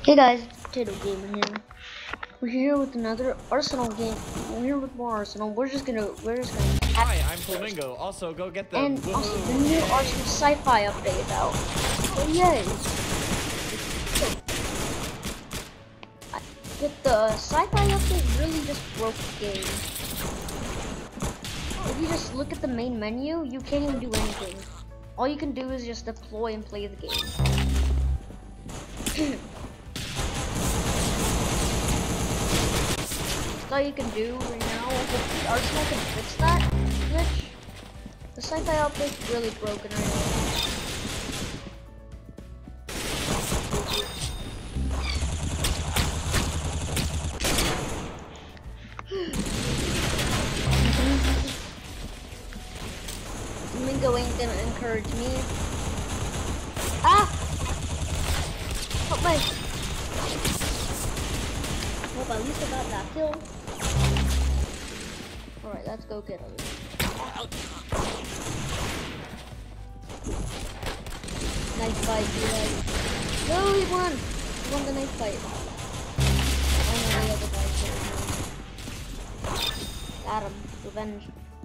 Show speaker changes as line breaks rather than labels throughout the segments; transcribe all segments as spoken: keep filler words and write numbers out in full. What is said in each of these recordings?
Hey guys, Potato Gamer here. We're here with another Arsenal game. We're here with more Arsenal. We're just gonna, we're just gonna.
Hi, I'm Flamingo. Also, go get them.
And also, the new Arsenal Sci-Fi update is out. So yay! But the Sci-Fi update really just broke the game. If you just look at the main menu, you can't even do anything. All you can do is just deploy and play the game. All you can do right now. If Arsenal can fix that glitch, the Sci-Fi update's really broken right now. Mingo ain't gonna encourage me. Ah! Help me! Well, at least I got that kill. Alright, let's go get him. Nice fight, you guys. No, he won! He won the nice fight. Oh no, the other guy killed him. Got him. Revenge.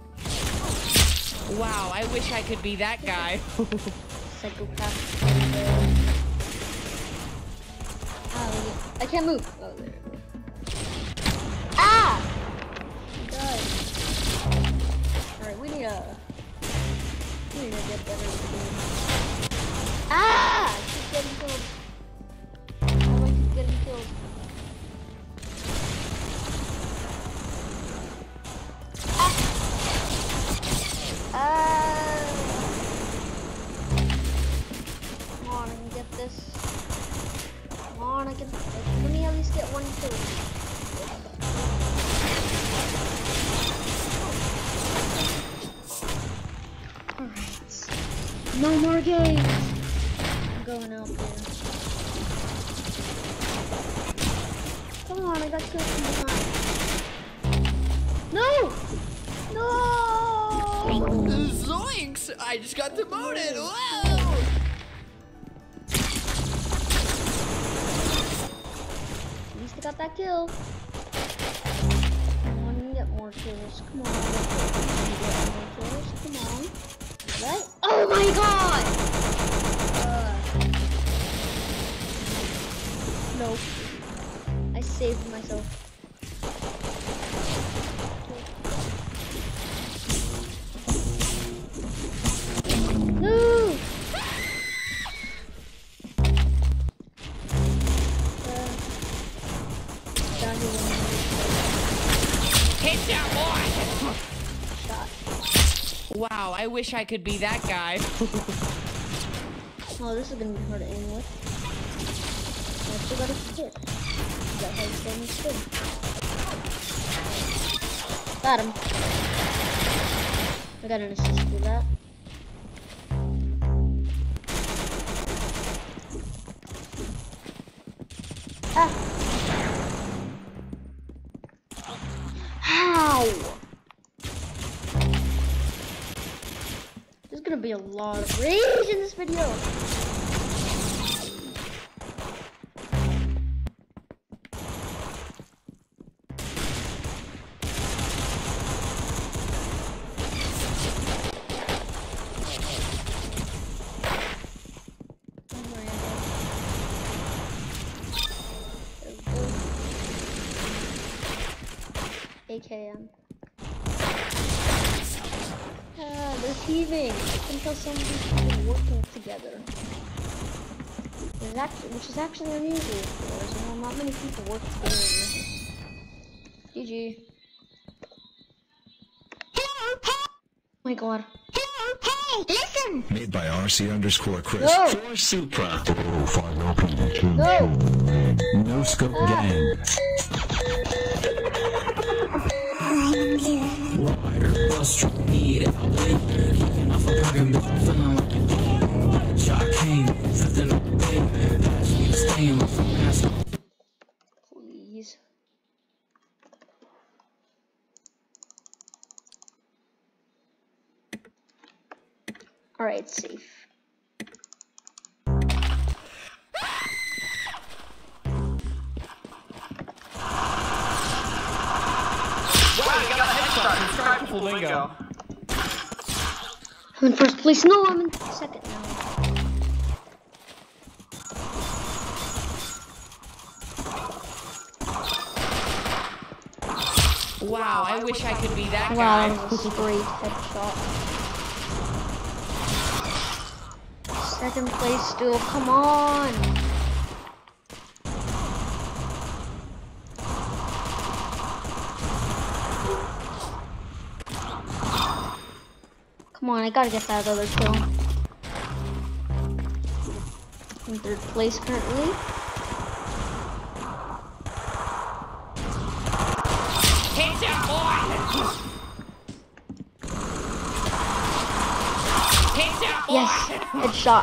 Wow, I wish I could be that guy.
Psychopath. Oh, I can't move. Oh, there. Ah! He died. Alright, we need a... We need to get better at the game. Ah! I keep getting killed. How do I keep getting killed? Ah! Ah! Come on, I can get this. Come on, I can... Let me at least get one kill. Alright. No more games! I'm going out there. Come on, I got killed from behind. No! No!
Zoinks! I just got demoted! Whoa!
At least I got that kill. Come on, you can get more kills. Come on, get more kills. Come on. Right? Oh my god! Uh, no. I saved myself. No! Uh, down here.
Hit that boy!
Shot.
Wow, I wish I could be that guy.
Oh, this is gonna be hard to aim with. I still got a hit. That's how you stand still. Got him. I got an assist for that. Ah! How? There's gonna be a lot of rage in this video. A K M. Ah, they're teaming. I can tell some of these people are working together. Which is actually, which is actually unusual for us. You know, not many people work together. G G. Oh my god. Hey, listen!
Made by R C underscore Chris.
No!
For Supra.
No!
No scope
Ah.
gang.
Please. Alright, safe.
flamingo.
I'm in first place. No, I'm in second now.
Wow, I wish I could be that
Wow,
guy.
that was a great headshot. Second place still. Come on. Come on, I gotta get that other kill. In third place currently.
Hit that boy! Hit that boy!
Yes, headshot.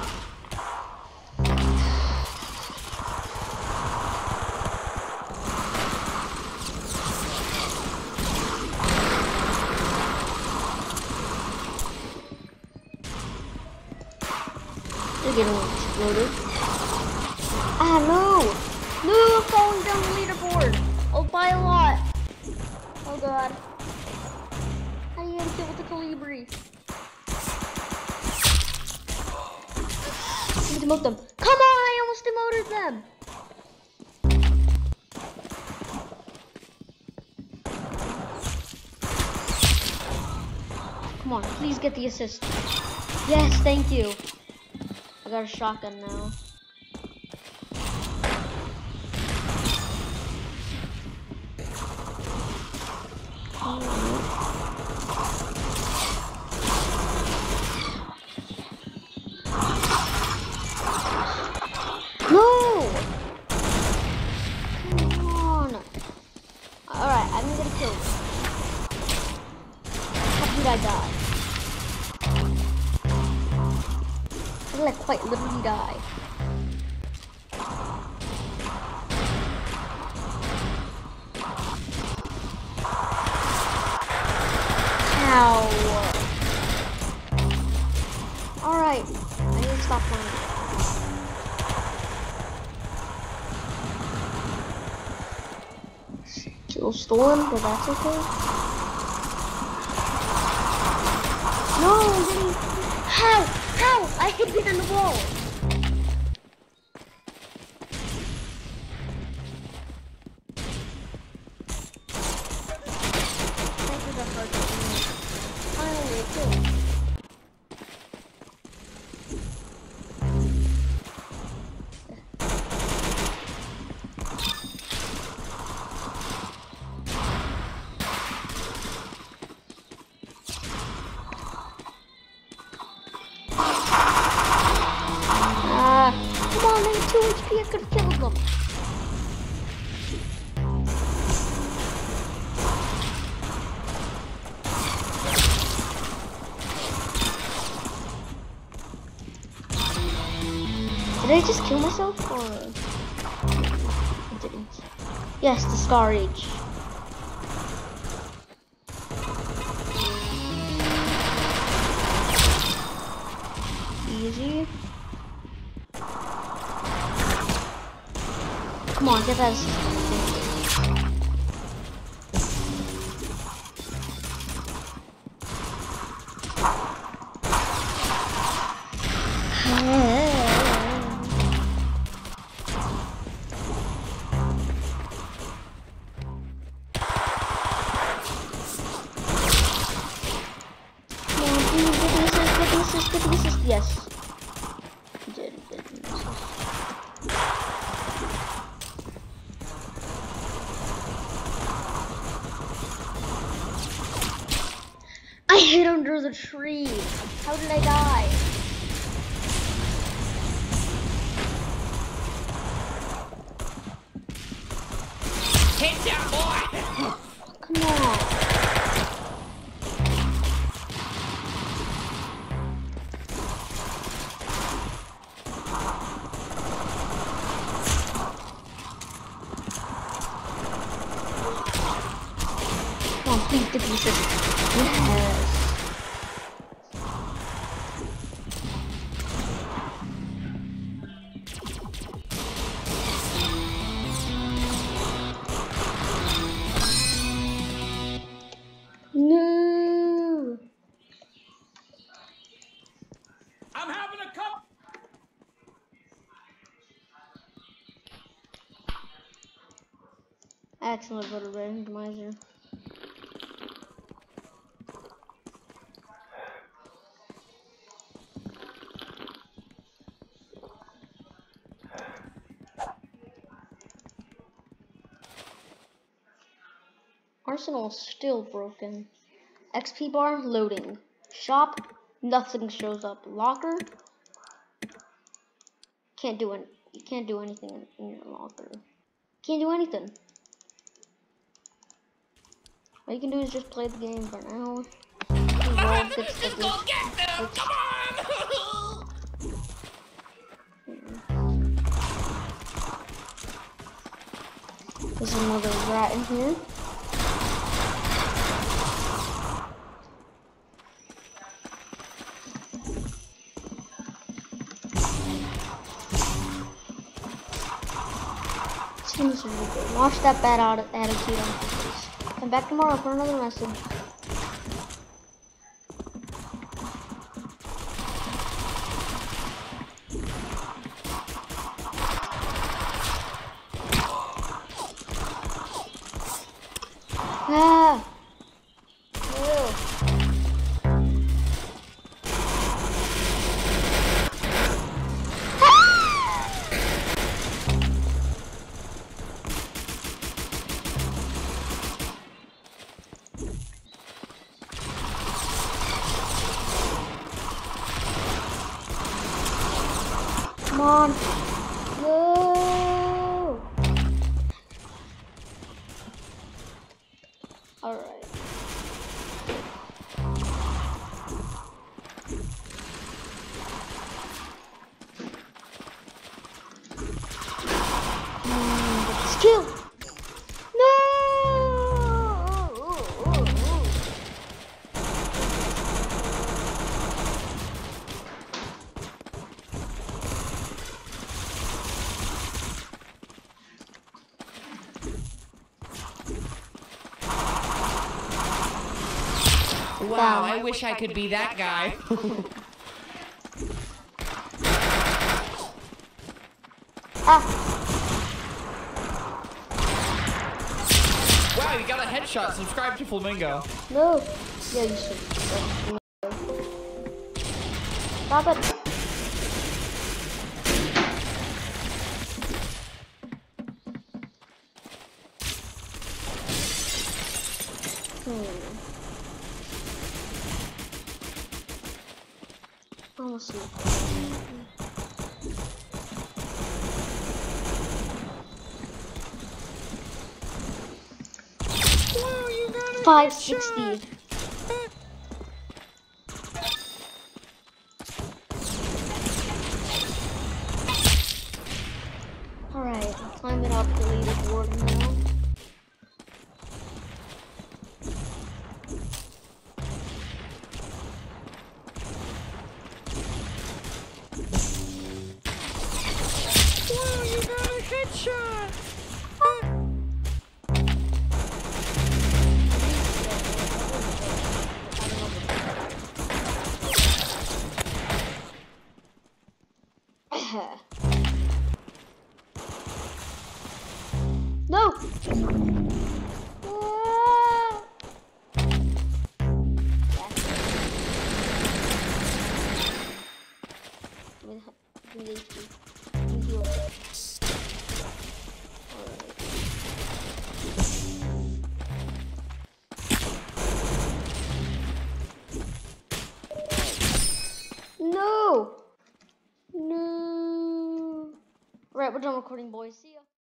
They're getting exploded. Ah, no! No, I'm falling down the leaderboard. I'll buy a lot. Oh god. How do you get a kill with the Colibri? I need to demote them. Come on, I almost demoted them. Come on, please get the assist. Yes, thank you. I got a shotgun now. No! Come on. Alright, I'm gonna kill you. How did I die? I did like quite literally die. Ow. Alright, I need to stop playing. Kill stolen, but that's okay. No, I'm getting... How? How? I hit it in the wall. Thank you, that hurt. Finally, a kill. Ah, come on, they have two H P, I could have killed them. Did I just kill myself, or? I didn't. Yes, the Scar Age. Easy. Come on, get that assist. Come on, please get the assist, get the assist, get the assist. Yes. You did get the assist. I hid under the tree. How did I die?
Hit that boy!
Come on. Come on, please get the assist. Yes. accidentally put a randomizer. Arsenal is still broken. X P bar loading. Shop, nothing shows up. Locker, can't do it. You can't do anything in, in your locker. Can't do anything. All you can do is just play the game for now. Roll, fix the
Just go get them! Come on!
There's another rat in here. Seems really good. Wash that bad out attitude on your face. Come back tomorrow for another message. Ah! Ew. Come on. No. All right. Mm, get this kill. No.
Wow, I wish I could be that guy.
Ah.
Wow, you got a headshot. Subscribe to Flamingo.
No. Yeah, you should. Stop it. Hmm. Almost sleep. Five sixty. All right, I'm climbing up the leaderboard now.
Wow, you got a headshot.
No! Ah! Give me the- give me the H P. Give me the heal. Alright. No! No! Alright, we're done recording, boys. See ya.